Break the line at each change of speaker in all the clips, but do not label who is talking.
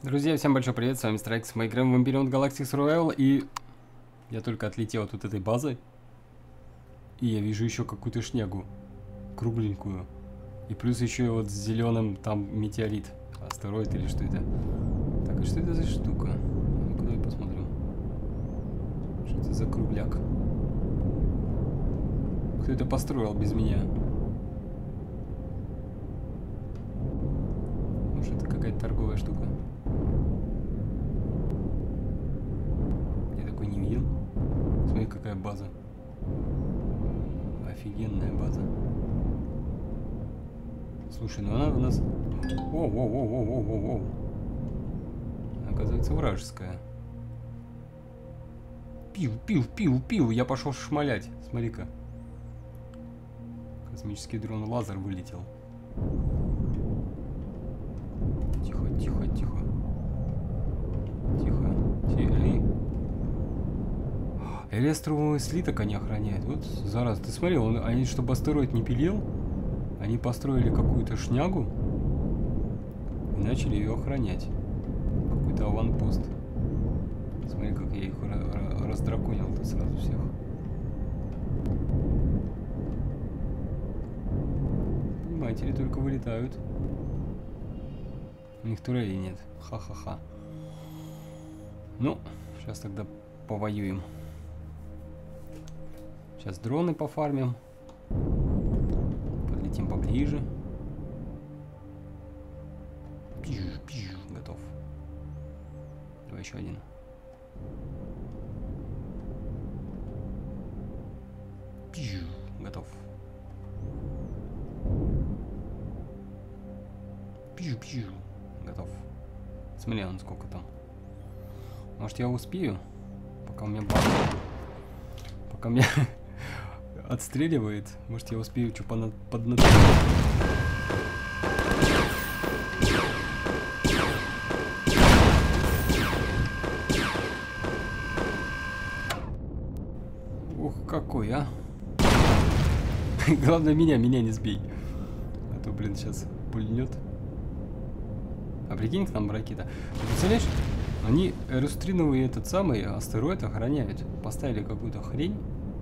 Друзья, всем большой привет, с вами Страйкс, мы играем в Empyrean Galactic Survival, и я только отлетел от вот этой базы, и я вижу еще какую-то шнягу, кругленькую, и плюс еще вот с зеленым там метеорит, астероид или что это. Так, и что это за штука? Ну-ка, давай посмотрим. Что это за кругляк? Кто это построил без меня? Может, это какая-то торговая штука? Не видел? Смотри, какая база. Офигенная база. Слушай, ну она у нас... Оу. Оказывается, вражеская. Пил. Я пошел шмалять. Смотри-ка. Космический дрон лазер вылетел. Тихо. Эй. Элестровый слиток они охраняют. Вот, зараза, ты смотри, они, чтобы астероид не пилил, они построили какую-то шнягу и начали ее охранять. Какой-то аванпост. Смотри, как я их раздраконил-то сразу всех. Понимаете ли, только вылетают. У них турелей нет. Ха-ха-ха. Ну, сейчас тогда повоюем. Сейчас дроны пофармим. Подлетим поближе. Готов. Давай еще один. Готов. Готов. Смотри, он сколько там. Может, я успею? Пока у меня баба. Пока меня отстреливает. Может, я успею что поднатать. Ух, какой, а! Главное, меня не сбей. А то, блин, сейчас пульнет. А прикинь, к нам ракета. Ты представляешь? Они эрустриновый этот самый астероид охраняют. Поставили какую-то хрень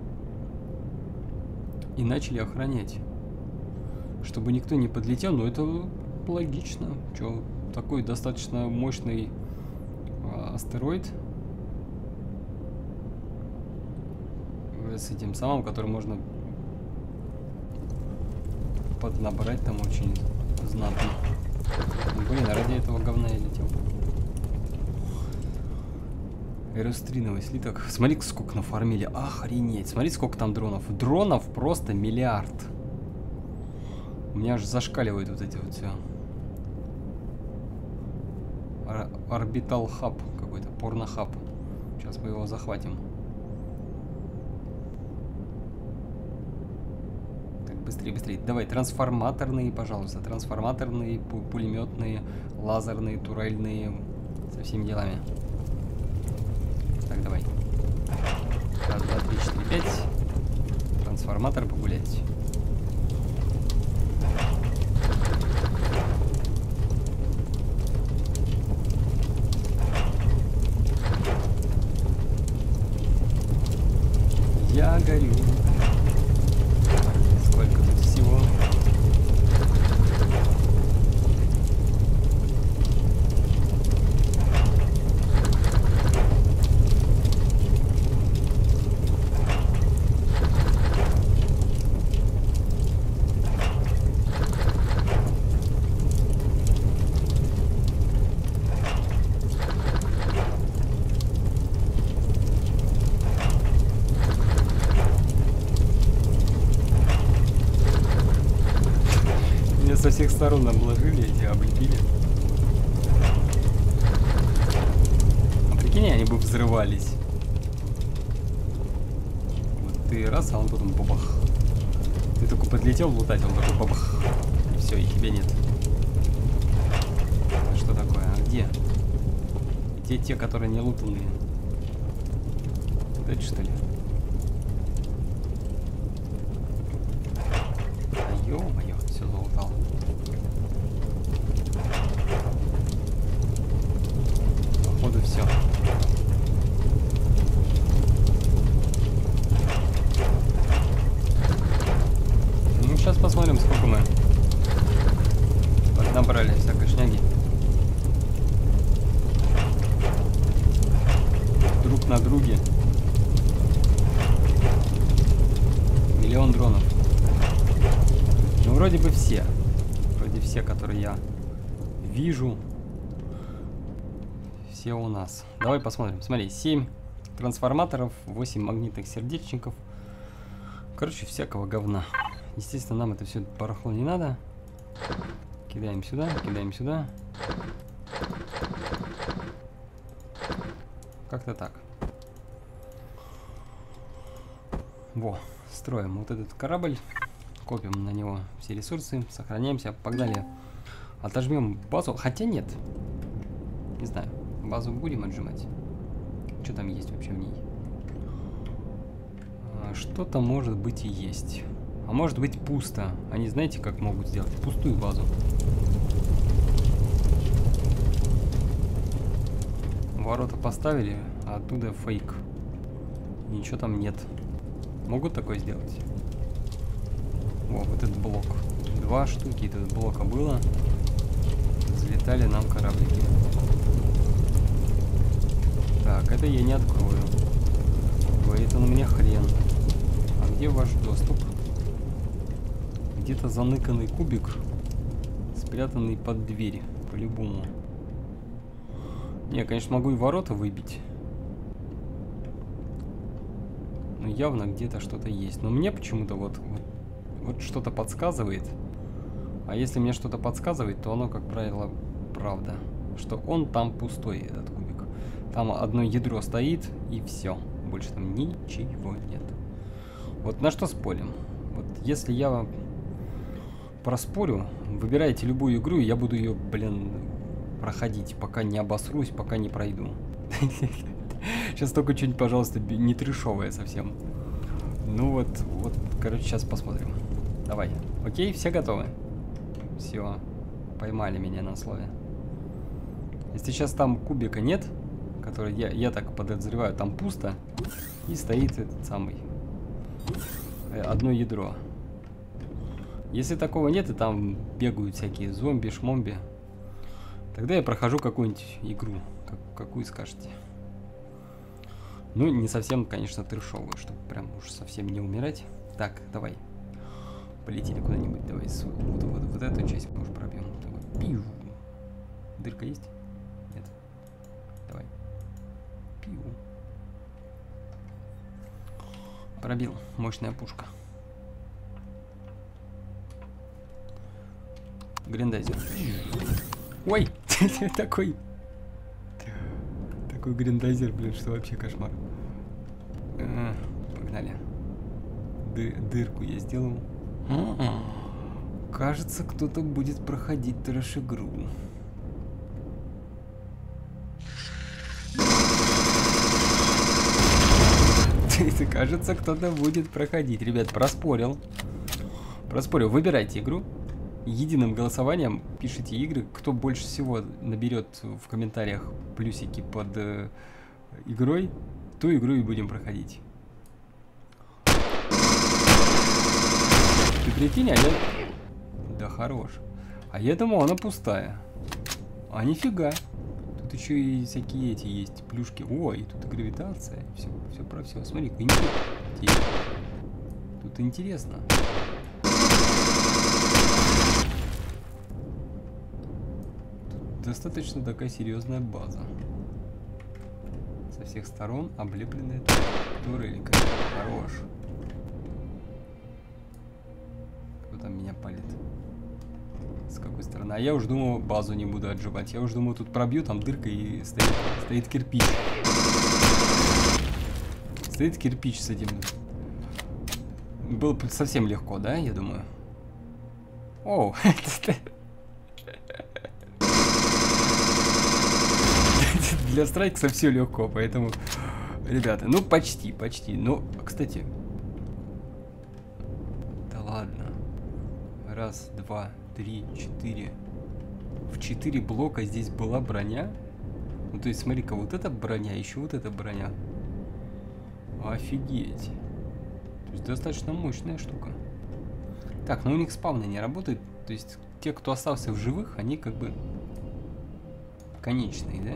и начали охранять, чтобы никто не подлетел. Но это логично. Че, такой достаточно мощный астероид с этим самым, который можно поднабрать там очень знатно. Блин, а ради этого говна я летел. Эрустриновый слиток. Смотри, сколько нафармили. Охренеть. Смотри, сколько там дронов. Дронов просто миллиард. У меня аж зашкаливают вот эти вот все. Орбитал хаб какой-то. Порнохаб. Сейчас мы его захватим. Так, быстрее. Давай, трансформаторные, пожалуйста. Трансформаторные, пулеметные, лазерные, турельные. Со всеми делами. Так, давай. Раз, два, три, четыре, пять. Трансформатор погулять. Я горю. Сколько тут всего? Со всех сторон обложили, эти облепили. А прикинь, они бы взрывались. Вот ты раз, а он потом бабах. Ты только подлетел лутать, он такой бабах. И все, и тебя нет. Это что такое? А где? Где те, которые не лутанные? Вот эти, что ли? А ё-моё, все залутал. Набрали всякой шняги. Друг на друге. Миллион дронов. Ну, вроде бы все. Вроде все, которые я вижу. Все у нас. Давай посмотрим. Смотри, 7 трансформаторов, 8 магнитных сердечников. Короче, всякого говна. Естественно, нам это все барахло не надо. Кидаем сюда, кидаем сюда. Как-то так. Во, строим вот этот корабль. Копим на него все ресурсы. Сохраняемся. Погнали. Отожмем базу. Хотя нет. Не знаю. Базу будем отжимать. Что там есть вообще в ней? Что-то может быть и есть. А может быть пусто. Они знаете, как могут сделать? Пустую базу. Ворота поставили, а оттуда фейк. Ничего там нет. Могут такое сделать? О, вот этот блок. 2 штуки этого блока было. Взлетали нам кораблики. Так, это я не открою. Говорит он мне хрен. А где ваш доступ? Где-то заныканный кубик, спрятанный под дверь, по-любому. Не, конечно, могу и ворота выбить. Но явно где-то что-то есть. Но мне почему-то вот что-то подсказывает. А если мне что-то подсказывает, то оно, как правило, правда. Что он там пустой, этот кубик. Там одно ядро стоит, и все. Больше там ничего нет. Вот на что спорим? Вот если я проспорю, выбирайте любую игру, и я буду ее, блин, проходить, пока не обосрусь, пока не пройду. Сейчас только что-нибудь, пожалуйста, не трешовое совсем. Ну вот, короче, сейчас посмотрим. Давай. Окей, все готовы? Все. Поймали меня на слове. Если сейчас там кубика нет, который я так подозреваю, там пусто, и стоит этот самый одно ядро. Если такого нет, и там бегают всякие зомби, шмомби, тогда я прохожу какую-нибудь игру. Какую скажете? Ну, не совсем, конечно, трешовую, чтобы прям уж совсем не умирать. Так, давай. Полетели куда-нибудь. Давай вот эту часть мы уже пробьем. Давай. Пиу. Дырка есть? Нет. Давай. Пиу. Пробил. Мощная пушка. Гриндайзер. Ой! Такой гриндайзер, блин, что вообще кошмар. Погнали. Дырку я сделал. Кажется, кто-то будет проходить трэш-игру. Кажется, кто-то будет проходить. Ребят, проспорил. Выбирайте игру. Единым голосованием пишите игры. Кто больше всего наберет в комментариях плюсики под игрой, ту игру и будем проходить. Ты прикинь, а я... Да хорош. А я думал, она пустая. А нифига. Тут еще и всякие эти есть плюшки. Ой, тут и гравитация. Все про все. Смотри-ка, интересно. Тут интересно. Достаточно такая серьезная база. Со всех сторон облепленная турелькой. Хорош. Кто там меня палит? С какой стороны? А я уж думал, базу не буду отжимать. Я уж думал, тут пробью, там дырка и стоит кирпич. Стоит кирпич с этим. Было совсем легко, да, я думаю? Оу, для страйкса все легко, поэтому, ребята, ну почти. Ну, кстати, да ладно. Раз, два, три, 4. В 4 блока здесь была броня. Ну, то есть, смотри-ка, вот эта броня, еще вот эта броня. Офигеть. То есть, достаточно мощная штука. Так, но у них спавны не работают. То есть те, кто остался в живых, они как бы конечные, да?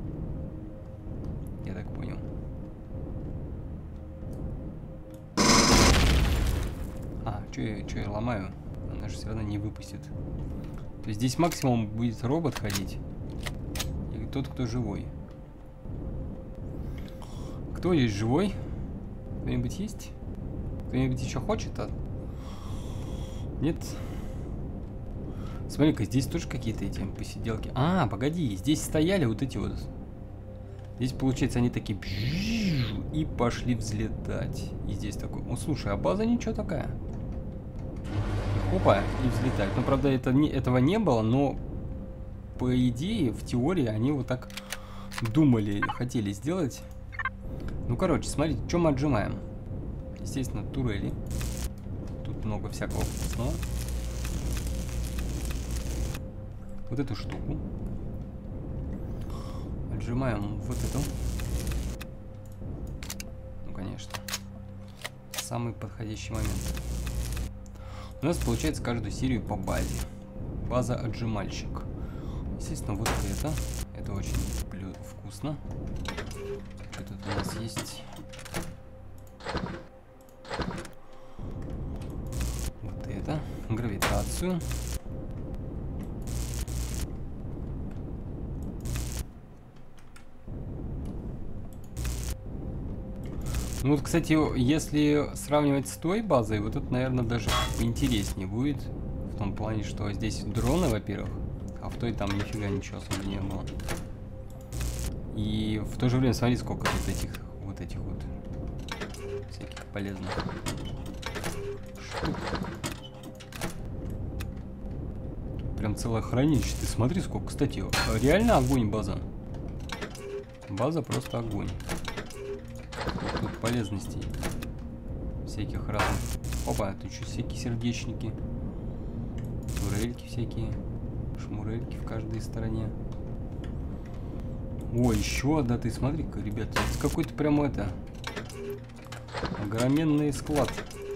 Я так понял. А, что я ломаю? Она же все равно не выпустит. То есть здесь максимум будет робот ходить. Или тот, кто живой. Кто есть живой? Кто-нибудь есть? Кто-нибудь еще хочет? Нет? Смотри-ка, здесь тоже какие-то эти посиделки. А, погоди, здесь стояли вот эти вот. Здесь, получается, они такие... И пошли взлетать. И здесь такой... О, слушай, а база ничего такая. Опа, и взлетают. Ну, правда, этого не было, но... По идее, в теории, они вот так думали, хотели сделать. Ну, короче, смотрите, что мы отжимаем. Естественно, турели. Тут много всякого вкусного. Вот эту штуку. Отжимаем вот эту. Ну, конечно. Самый подходящий момент. У нас получается каждую серию по базе. База отжимальщик. Естественно, вот это. Это очень вкусно. Что тут у нас есть? Вот это. Гравитацию. Ну вот, кстати, если сравнивать с той базой, вот это, наверное, даже интереснее будет. В том плане, что здесь дроны, во-первых, а в той там нифига ничего особо не было. И в то же время, смотри, сколько тут этих вот всяких полезных штук. Прям целое хранилище. Ты смотри, сколько. Кстати, реально огонь база. База просто огонь. Тут полезностей всяких разных. Опа, тут еще всякие сердечники. Турельки всякие. Шмурельки в каждой стороне. О, еще одна, ты смотри-ка, ребят. Это какой-то прям это... Огроменный склад.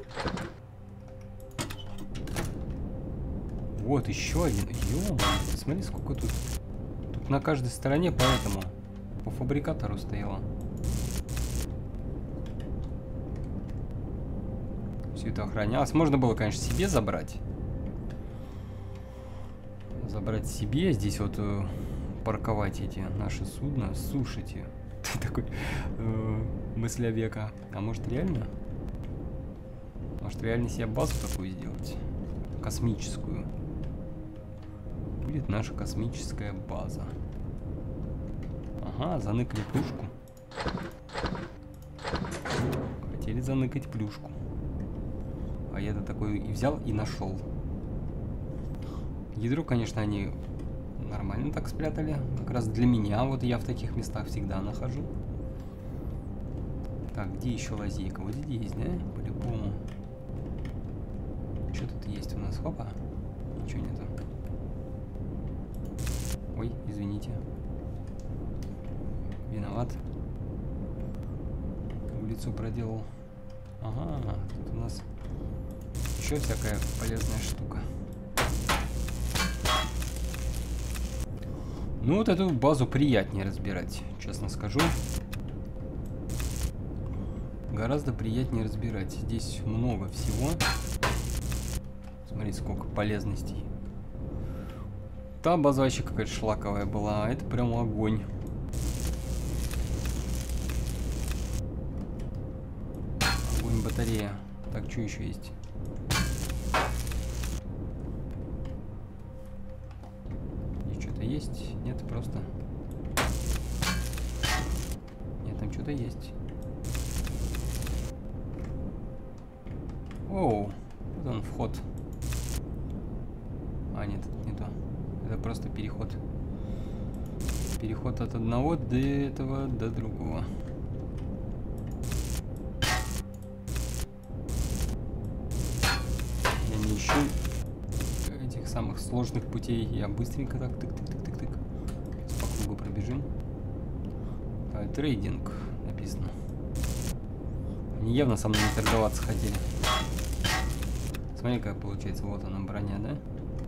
Вот, еще один. Ё-моё, смотри, сколько тут. Тут на каждой стороне, поэтому по фабрикатору стояло. Все это охранялось. Можно было, конечно, себе забрать. Забрать себе. Здесь вот парковать эти наши судна. Слушайте. Такой мысля века. А может реально? Может реально себе базу такую сделать? Космическую. Будет наша космическая база. Ага, заныкали плюшку. Хотели заныкать плюшку. А я-то такой и взял, и нашел. Ядро, конечно, они нормально так спрятали. Как раз для меня. Вот я в таких местах всегда нахожу. Так, где еще лазейка? Вот здесь, да? По-любому. Что тут есть у нас? Хопа. Ничего нету. Ой, извините. Виноват. Улицу проделал. Ага, тут у нас еще всякая полезная штука. Ну вот эту базу приятнее разбирать, честно скажу. Гораздо приятнее разбирать. Здесь много всего. Смотрите, сколько полезностей. Та база вообще какая-то шлаковая была, а это прям огонь. Огонь батарея. Так, что еще есть? Здесь что-то есть? Нет, просто... Нет, там что-то есть. Оу, вот он вход. А, нет, это не то. Это просто переход. Переход от одного до этого до другого. Я не ищу этих самых сложных путей. Я быстренько так тык-тык-тык-тык-тык. По кругу пробежим. Трейдинг написано. Они явно со мной не торговаться хотели. Смотри, как получается. Вот она, броня, да?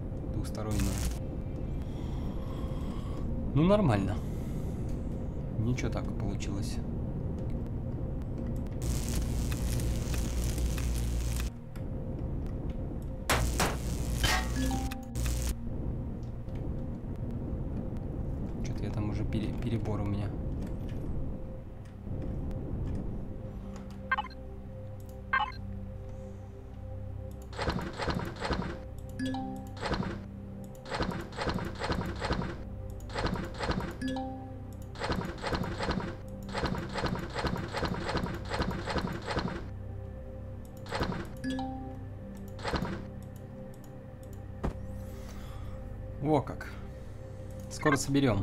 двухсторонняя. Ну, нормально. Ничего так получилось. Что-то я там уже перебор у меня. О как. Скоро соберем.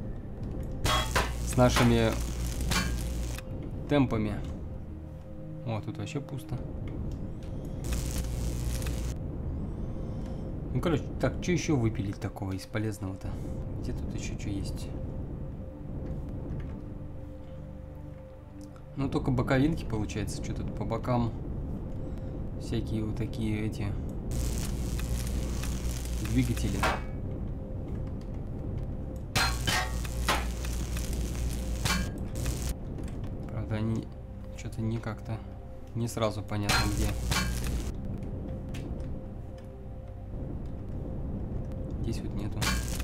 С нашими темпами. О, тут вообще пусто. Ну, короче, так, что еще выпилить такого из полезного-то? Где тут еще что есть? Ну, только боковинки, получается. Что тут по бокам? Всякие вот такие эти двигатели. Правда, они что-то не как-то не сразу понятно где. Здесь вот нету.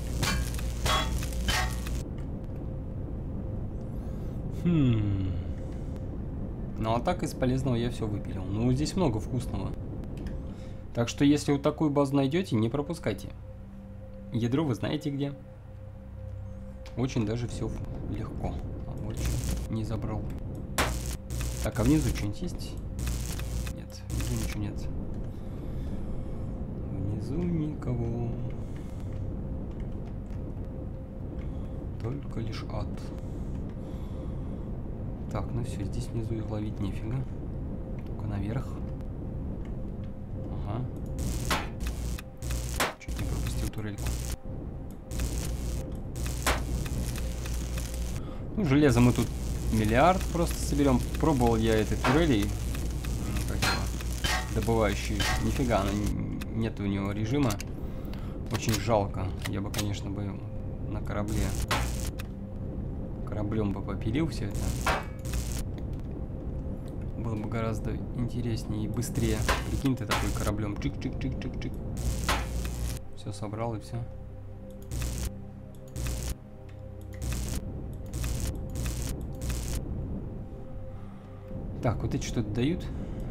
Ну а так из полезного я все выпилил. Ну здесь много вкусного. Так что если вот такую базу найдете, не пропускайте. Ядро вы знаете где. Очень даже все легко. А вот что, не забрал. Так, а внизу что-нибудь есть? Нет, внизу ничего нет. Внизу никого. Только лишь ад. Так, ну все, здесь внизу их ловить нифига. Только наверх. Ага. Чуть не пропустил турельку. Ну, железо мы тут миллиард просто соберем. Пробовал я этой турелей, добывающей. Нифига, нет у него режима. Очень жалко. Я бы, конечно, бы на кораблем бы попилил все это. Было бы гораздо интереснее и быстрее. Прикинь, ты такой кораблем чик-чик-чик-чик-чик. Все собрал и все. Так, вот эти что-то дают.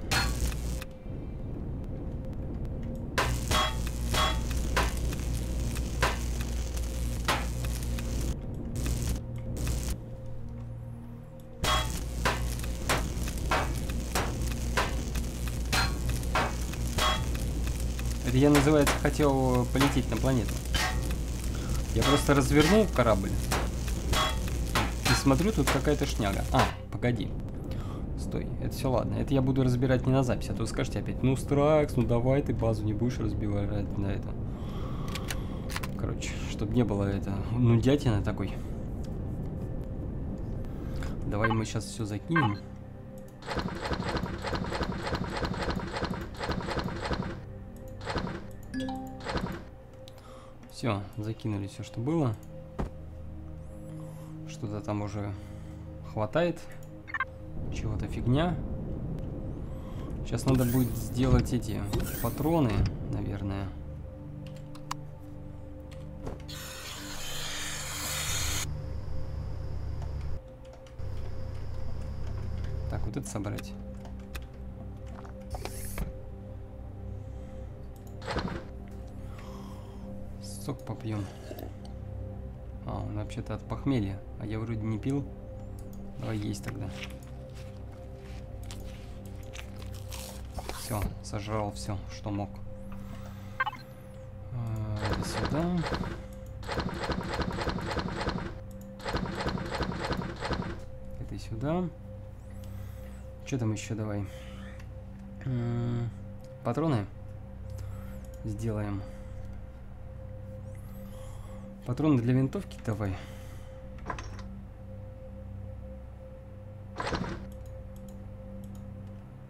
Это я, называется, хотел полететь на планету. Я просто развернул корабль и смотрю, тут какая-то шняга. А, погоди. Стой, это все ладно. Это я буду разбирать не на запись, а то скажете опять, ну, Страйкс, ну давай ты базу не будешь разбивать на это. Короче, чтобы не было это нудятина такой. Давай мы сейчас все закинем. Все, закинули все, что было. Что-то там уже хватает. Чего-то фигня. Сейчас надо будет сделать эти патроны, наверное. Так, вот это собрать. Сок попьем. А, он вообще-то от похмелья. А я вроде не пил. Давай есть тогда. Все, сожрал все, что мог. Это сюда. Это сюда. Что там еще давай? Патроны сделаем. Патроны для винтовки давай.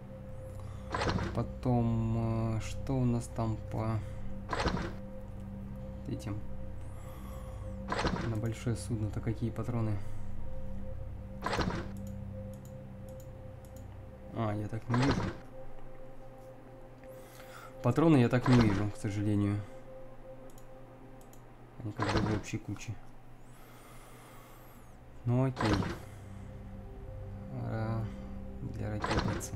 Потом, что у нас там по этим. На большое судно-то какие патроны? А, я так не вижу. Патроны я так не вижу, к сожалению. Они как бы в общей куче. Ну окей. Для ракетницы.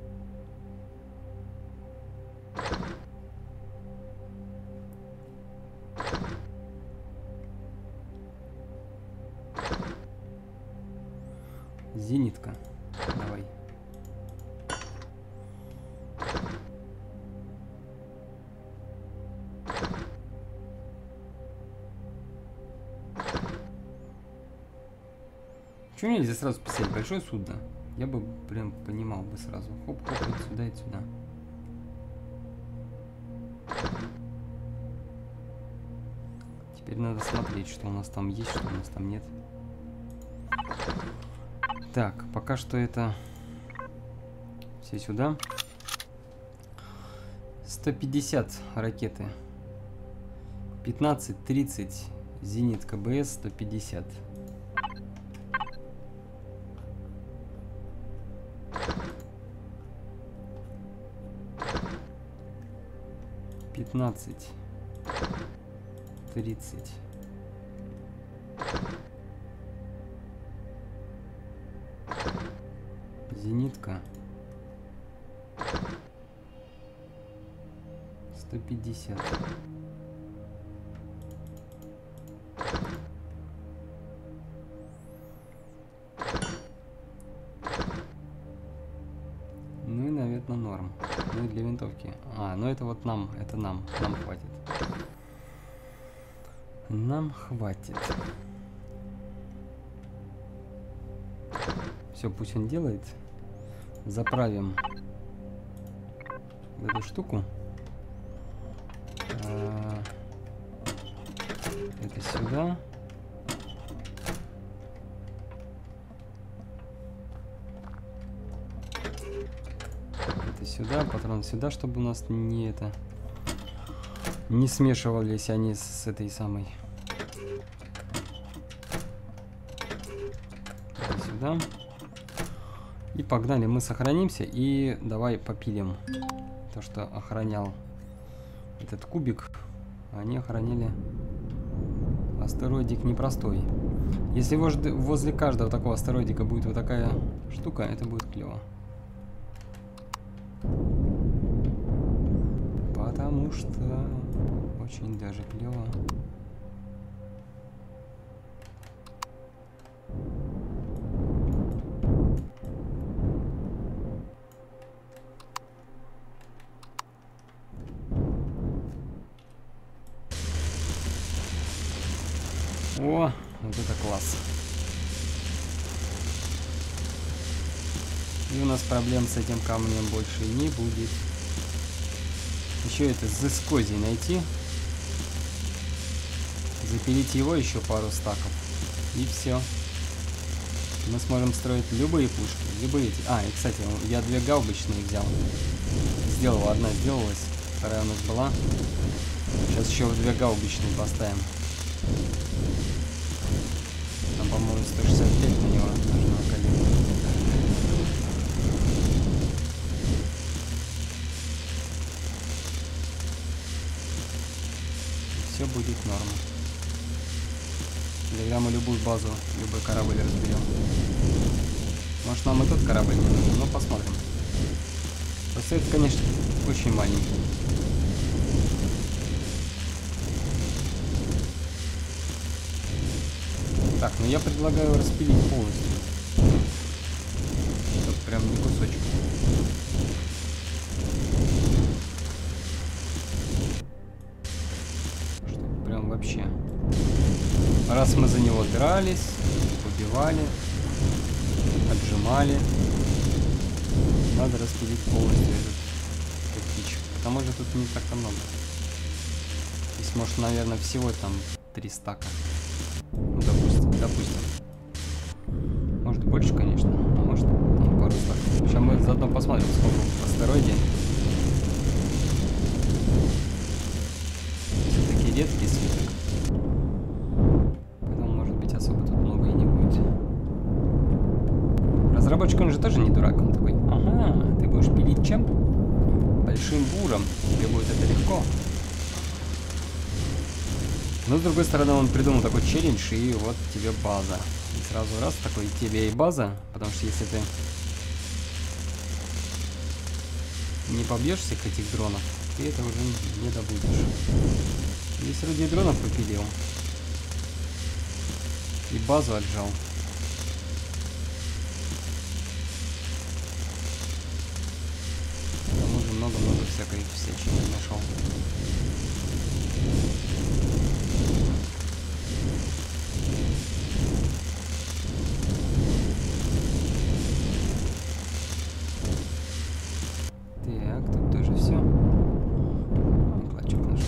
Зенитка. Давай. Почему нельзя сразу писать большое судно? Я бы прям понимал бы сразу. Хоп-хоп, и сюда, и сюда. Теперь надо смотреть, что у нас там есть, что у нас там нет. Так, пока что это все сюда. 150 ракеты. 15-30 зенит КБС 150. Пятнадцать, 30. Зенитка. 150. Ну и, наверное, норм. Ну и для винтовки. А, ну это вот нам, это нам хватит. Нам хватит. Все, пусть он делает. Заправим эту штуку. Это сюда. Это сюда, патрон сюда, чтобы у нас не смешивались они с этой самой. Это сюда. И погнали, мы сохранимся и давай попилим то, что охранял этот кубик. Они охраняли астероидик непростой. Если возле каждого такого астероидика будет вот такая штука, это будет клево. Потому что очень даже клево. О, вот это класс. И у нас проблем с этим камнем больше не будет. Еще это зыскозий найти. Запилить его еще пару стаков. И все. Мы сможем строить любые пушки. Любые эти. А, и кстати, я 2 гаубичные взял. Сделал, одна сделалась. Вторая у нас была. Сейчас еще 2 гаубичные поставим. Там, по-моему, 165 на него нужно калибра. Все будет норма. Тогда мы любую базу, любой корабль разберем. Может, нам и тот корабль не нужен, но посмотрим. Просто это, конечно, очень маленький. Так, ну я предлагаю распилить полностью. Чтоб прям не кусочек. Чтоб прям вообще. Раз мы за него дрались, убивали, отжимали, надо распилить полностью этот кирпич. Потому что тут не так-то много. Здесь может, наверное, всего там 3 стака. Ну, допустим. Может больше, конечно, а может там пару стаков. Сейчас мы заодно посмотрим, сколько в астероиде. Все-таки редкий свиток. Поэтому, может быть, особо тут много и не будет. Разработчик, он же тоже не дурак. Он такой, ага, ты будешь пилить чем? Большим буром. Тебе будет это легко. Но, с другой стороны, он придумал такой челлендж, и вот тебе база. И сразу раз, такой тебе и база, потому что если ты не побьешь всех этих дронов, ты это уже не добудешь. Здесь вроде и дронов попилил. И базу отжал. Там уже много-много всякой всячины нашел. Так, тут тоже все. Клочок нашел.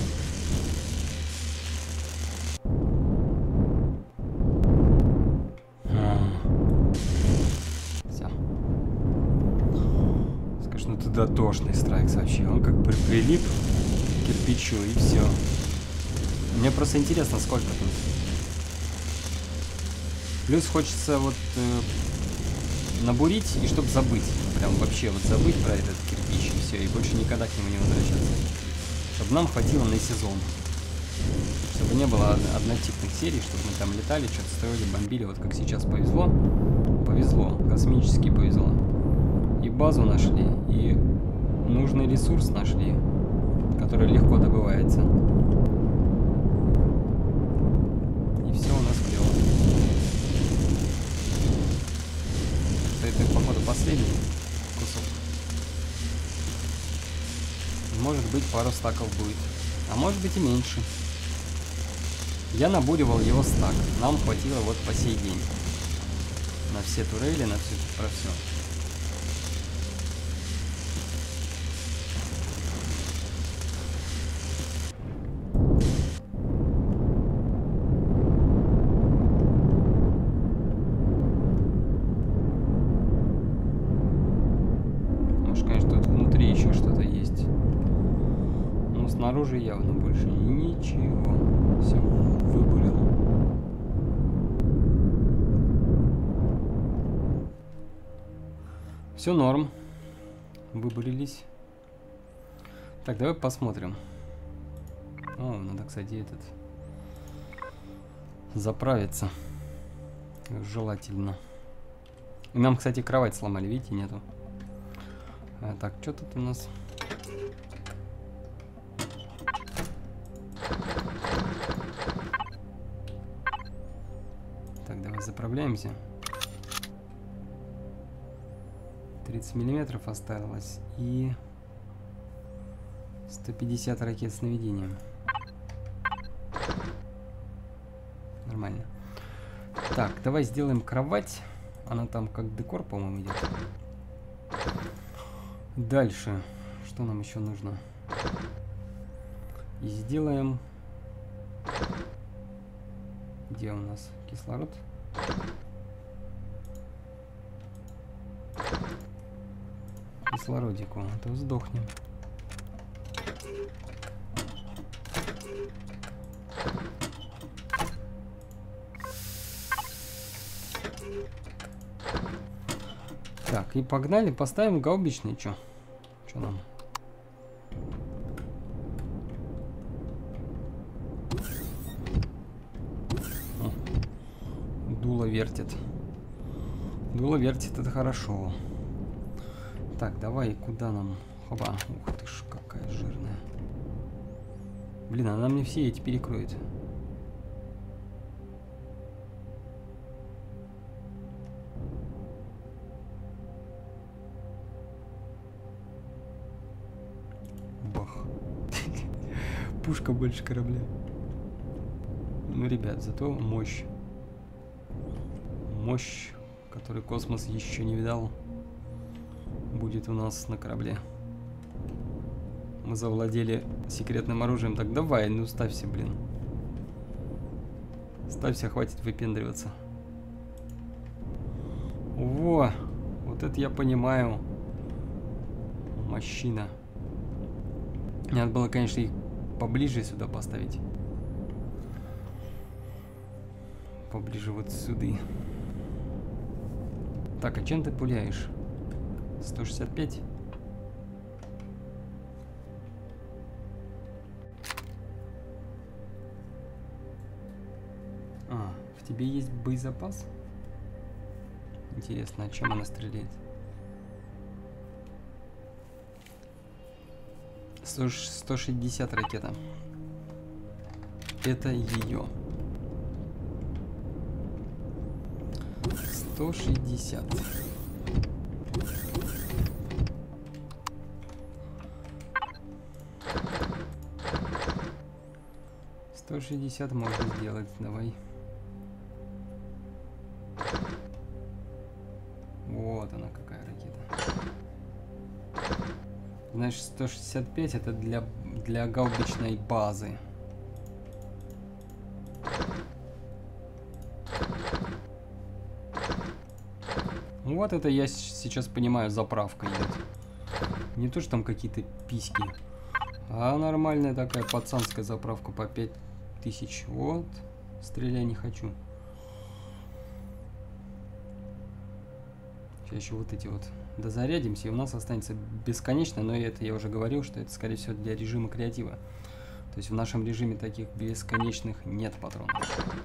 Все. Скажешь, ну ты дотошный, Страйкс, вообще. Он как бы прилип к кирпичу и все. Мне просто интересно, сколько тут. Плюс хочется вот набурить и чтобы забыть. Прям вообще вот забыть про этот кирпич и все. И больше никогда к нему не возвращаться. Чтобы нам хватило на сезон. Чтобы не было однотипных серий, чтобы мы там летали, что-то строили, бомбили. Вот как сейчас повезло. Повезло. Космически повезло. И базу нашли, и нужный ресурс нашли, который легко добывается. И все у нас клево. Что это, походу, последний кусок. Может быть, пару стаков будет. А может быть и меньше. Я набуривал его стак. Нам хватило вот по сей день. На все турели, на все, про все. Может, конечно, тут внутри еще что-то есть. Но снаружи явно больше ничего. Все выбурил. Все норм. Выбурились. Так, давай посмотрим. О, надо, кстати, этот заправиться. Желательно. И нам, кстати, кровать сломали, видите, нету. Так, что тут у нас? Так, давай заправляемся. 30 миллиметров осталось и 150 ракет с наведением. Нормально. Так, давай сделаем кровать. Она там как декор, по-моему, идет. Дальше. Что нам еще нужно? И сделаем... Где у нас кислород? Кислородику, а то сдохнем. Так, и погнали, поставим гаубичный, чё нам? О, дуло вертит. Дуло вертит, это хорошо. Так, давай, куда нам? Хоба, ух ты ж, какая жирная. Блин, она мне все эти перекроет. Бах. Пушка больше корабля. Ну, ребят, зато мощь. Мощь, которую космос еще не видал, будет у нас на корабле. Мы завладели секретным оружием. Так давай, ну ставься, блин. Ставься, хватит выпендриваться. Во! Вот это я понимаю. Мощина. Надо было, конечно, их поближе сюда поставить. поближе вот сюда. Так, а чем ты пуляешь? 165? А, в тебе есть боезапас? Интересно, а чем она стреляет? 160 ракета. Это ее. 160. Можно сделать. Давай. Вот она какая ракета. Значит, 165 это для гаубичной базы. Вот это я сейчас понимаю, заправка идет. Не то, что там какие-то письки, а нормальная такая пацанская заправка по 5000. Вот. Стреляй не хочу. Сейчас еще вот эти вот дозарядимся, и у нас останется бесконечно, но это я уже говорил, что это, скорее всего, для режима креатива. То есть в нашем режиме таких бесконечных нет патронов.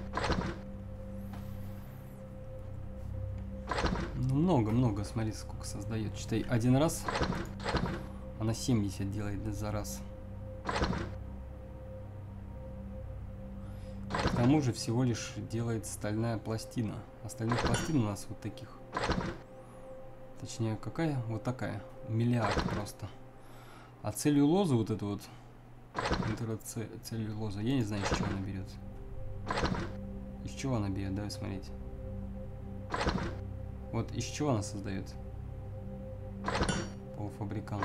Много-много, смотри, сколько создает. Читай, один раз она 70 делает за раз. К тому же всего лишь делает стальная пластина. Остальных пластин у нас вот таких. Точнее, какая? Вот такая. Миллиард просто. А целлюлозу вот эту вот. Целлюлоза. Я не знаю, из чего она берет. Из чего она берет? Давай смотреть. Вот из чего она создает? Полуфабрикант.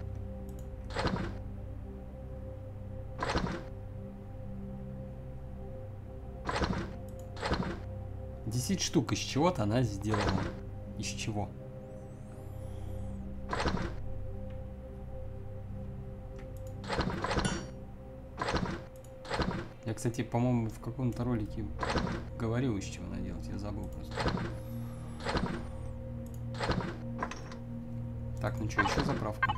Десять штук из чего-то она сделала. Из чего? Я, кстати, по-моему, в каком-то ролике говорил, из чего она делает. Я забыл просто. Так, ну что, еще заправка.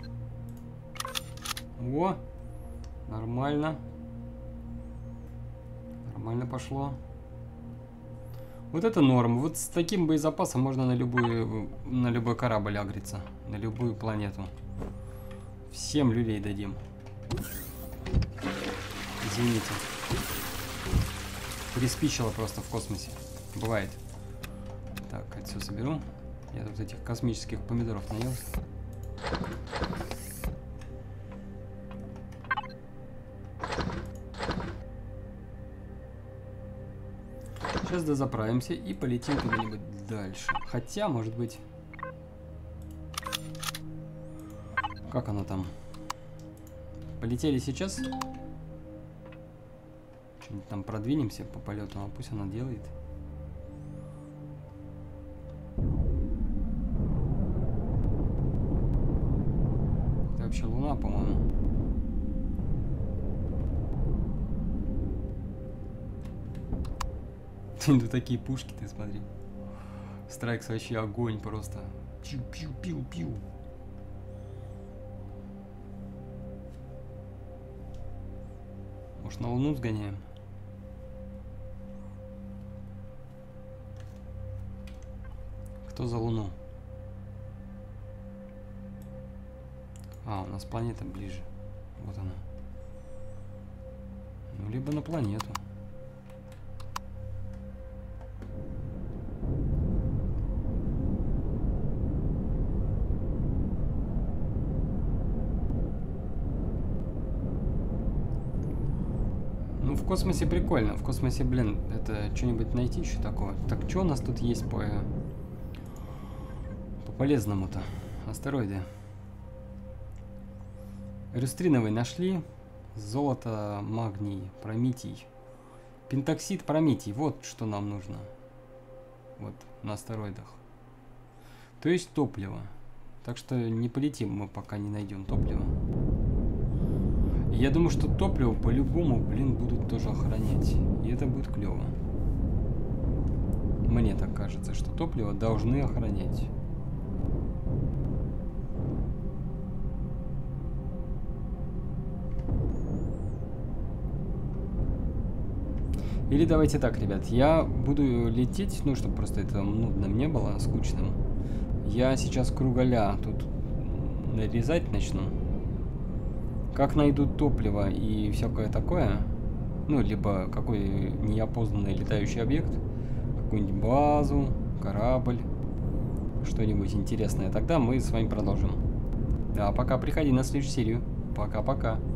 О, нормально. Нормально пошло. Вот это норм. Вот с таким боезапасом можно на любой корабль агриться. На любую планету. Всем люлей дадим. Извините. Приспичило просто в космосе. Бывает. Так, это все соберу. Я тут этих космических помидоров наелся. Сейчас дозаправимся и полетим куда-нибудь дальше. Хотя, может быть... Как оно там? Полетели сейчас? Что-нибудь там продвинемся по полету, а пусть она делает. Это вообще Луна, по-моему. Ну такие пушки, ты смотри. Страйкс вообще огонь просто. Пиу-пиу-пиу-пиу. Может, на Луну сгоняем? Кто за Луну? А, у нас планета ближе. Вот она. Ну, либо на планету. В космосе прикольно. В космосе, блин, это что-нибудь найти еще такого. Так, что у нас тут есть по полезному-то? Астероиды. Рюстриновый нашли. Золото, магний, прометий. Пентоксид, прометий. Вот что нам нужно. Вот, на астероидах. То есть топливо. Так что не полетим мы, пока не найдем топливо. Я думаю, что топливо по-любому, блин, будут тоже охранять. И это будет клево. Мне так кажется, что топливо должны охранять. Или давайте так, ребят, я буду лететь, ну, чтобы просто это нудным не было, скучным. Я сейчас круголя тут нарезать начну. Как найду топливо и всякое такое, ну, либо какой неопознанный летающий объект, какую-нибудь базу, корабль, что-нибудь интересное, тогда мы с вами продолжим. А пока приходи на следующую серию. Пока-пока.